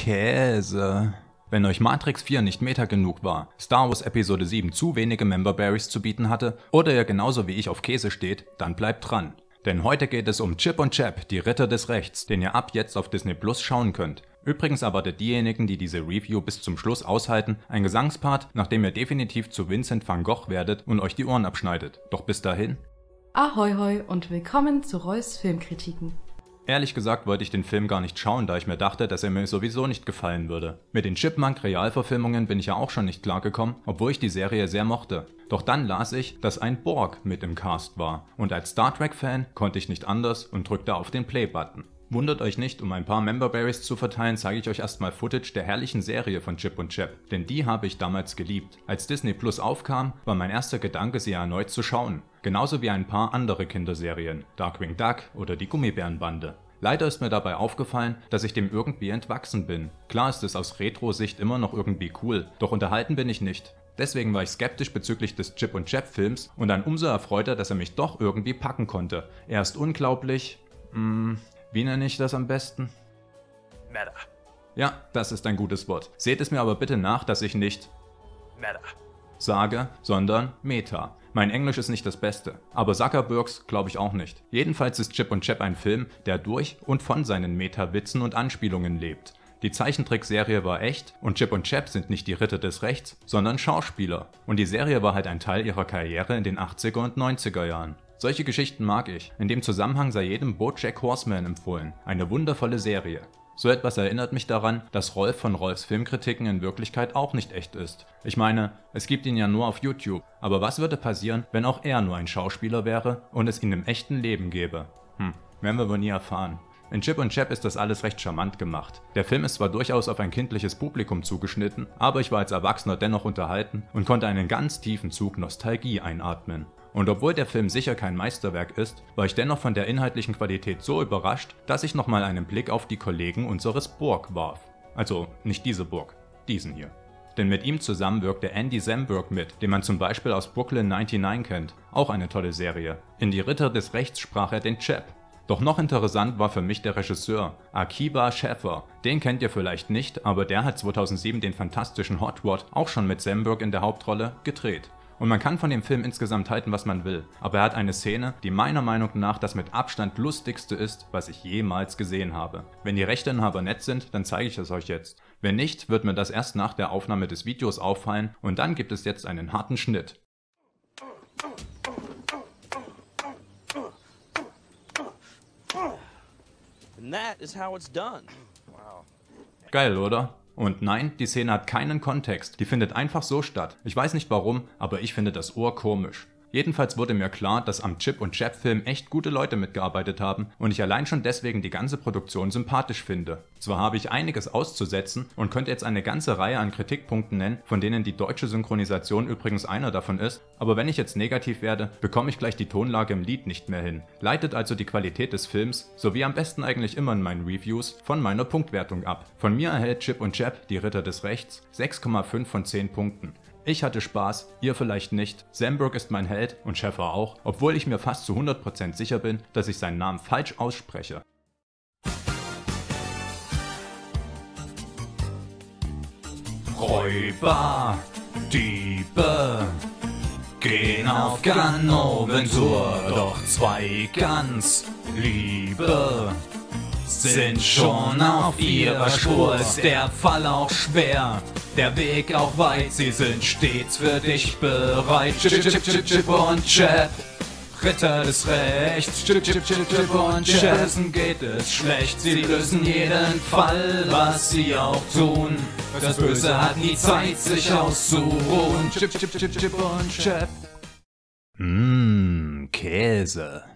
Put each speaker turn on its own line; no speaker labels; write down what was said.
Käse. Wenn euch Matrix 4 nicht meta genug war, Star Wars Episode 7 zu wenige Member-Berries zu bieten hatte oder ihr genauso wie ich auf Käse steht, dann bleibt dran. Denn heute geht es um Chip und Chap, die Ritter des Rechts, den ihr ab jetzt auf Disney Plus schauen könnt. Übrigens erwartet diejenigen, die diese Review bis zum Schluss aushalten, ein Gesangspart, nachdem ihr definitiv zu Vincent van Gogh werdet und euch die Ohren abschneidet. Doch bis dahin...
Ahoi hoi und willkommen zu Roys Filmkritiken.
Ehrlich gesagt wollte ich den Film gar nicht schauen, da ich mir dachte, dass er mir sowieso nicht gefallen würde. Mit den Chipmunk-Realverfilmungen bin ich ja auch schon nicht klargekommen, obwohl ich die Serie sehr mochte. Doch dann las ich, dass ein Borg mit im Cast war und als Star Trek-Fan konnte ich nicht anders und drückte auf den Play-Button. Wundert euch nicht, um ein paar Member-Berries zu verteilen, zeige ich euch erstmal Footage der herrlichen Serie von Chip und Chap, denn die habe ich damals geliebt. Als Disney Plus aufkam, war mein erster Gedanke, sie erneut zu schauen. Genauso wie ein paar andere Kinderserien, Darkwing Duck oder die Gummibärenbande. Leider ist mir dabei aufgefallen, dass ich dem irgendwie entwachsen bin. Klar ist es aus Retro-Sicht immer noch irgendwie cool, doch unterhalten bin ich nicht. Deswegen war ich skeptisch bezüglich des Chip und Chap Films und dann umso erfreuter, dass er mich doch irgendwie packen konnte. Er ist unglaublich... wie nenne ich das am besten?
Meta.
Ja, das ist ein gutes Wort. Seht es mir aber bitte nach, dass ich nicht
Meta
sage, sondern Meta. Mein Englisch ist nicht das Beste, aber Zuckerbergs glaube ich auch nicht. Jedenfalls ist Chip und Chap ein Film, der durch und von seinen Meta-Witzen und Anspielungen lebt. Die Zeichentrickserie war echt und Chip und Chap sind nicht die Ritter des Rechts, sondern Schauspieler. Und die Serie war halt ein Teil ihrer Karriere in den 80er und 90er Jahren. Solche Geschichten mag ich. In dem Zusammenhang sei jedem BoJack Horseman empfohlen. Eine wundervolle Serie. So etwas erinnert mich daran, dass Rolf von Rolfs Filmkritiken in Wirklichkeit auch nicht echt ist. Ich meine, es gibt ihn ja nur auf YouTube. Aber was würde passieren, wenn auch er nur ein Schauspieler wäre und es ihn im echten Leben gäbe? Werden wir wohl nie erfahren. In Chip und Chap ist das alles recht charmant gemacht. Der Film ist zwar durchaus auf ein kindliches Publikum zugeschnitten, aber ich war als Erwachsener dennoch unterhalten und konnte einen ganz tiefen Zug Nostalgie einatmen. Und obwohl der Film sicher kein Meisterwerk ist, war ich dennoch von der inhaltlichen Qualität so überrascht, dass ich nochmal einen Blick auf die Kollegen unseres Borg warf. Also nicht diese Borg, diesen hier. Denn mit ihm zusammen wirkte Andy Samberg mit, den man zum Beispiel aus Brooklyn 99 kennt. Auch eine tolle Serie. In die Ritter des Rechts sprach er den Chap. Doch noch interessant war für mich der Regisseur, Akiva Schaffer. Den kennt ihr vielleicht nicht, aber der hat 2007 den fantastischen Hot Rod, auch schon mit Samberg in der Hauptrolle, gedreht. Und man kann von dem Film insgesamt halten, was man will, aber er hat eine Szene, die meiner Meinung nach das mit Abstand lustigste ist, was ich jemals gesehen habe. Wenn die Rechteinhaber nett sind, dann zeige ich es euch jetzt. Wenn nicht, wird mir das erst nach der Aufnahme des Videos auffallen und dann gibt es jetzt einen harten Schnitt.
And that is how it's done. Wow.
Geil, oder? Und nein, die Szene hat keinen Kontext, die findet einfach so statt. Ich weiß nicht warum, aber ich finde das urkomisch. Jedenfalls wurde mir klar, dass am Chip und Chap Film echt gute Leute mitgearbeitet haben und ich allein schon deswegen die ganze Produktion sympathisch finde. Zwar habe ich einiges auszusetzen und könnte jetzt eine ganze Reihe an Kritikpunkten nennen, von denen die deutsche Synchronisation übrigens einer davon ist, aber wenn ich jetzt negativ werde, bekomme ich gleich die Tonlage im Lied nicht mehr hin. Leitet also die Qualität des Films, sowie am besten eigentlich immer in meinen Reviews, von meiner Punktwertung ab. Von mir erhält Chip und Chap, die Ritter des Rechts, 6,5 von 10 Punkten. Ich hatte Spaß, ihr vielleicht nicht, Samberg ist mein Held und Schaffer auch, obwohl ich mir fast zu 100% sicher bin, dass ich seinen Namen falsch ausspreche. Räuber, Diebe, gehen auf Ganoventur, doch zwei ganz Liebe sind schon auf ihrer Spur, ist der Fall auch schwer, der Weg auch weit, sie sind stets für dich bereit. Chip und Chap, Ritter des Rechts, Chip und Chap, geht es schlecht, sie lösen jeden Fall, was sie auch tun. Das Böse hat nie Zeit, sich auszuruhen. Chip und Chap. Käse.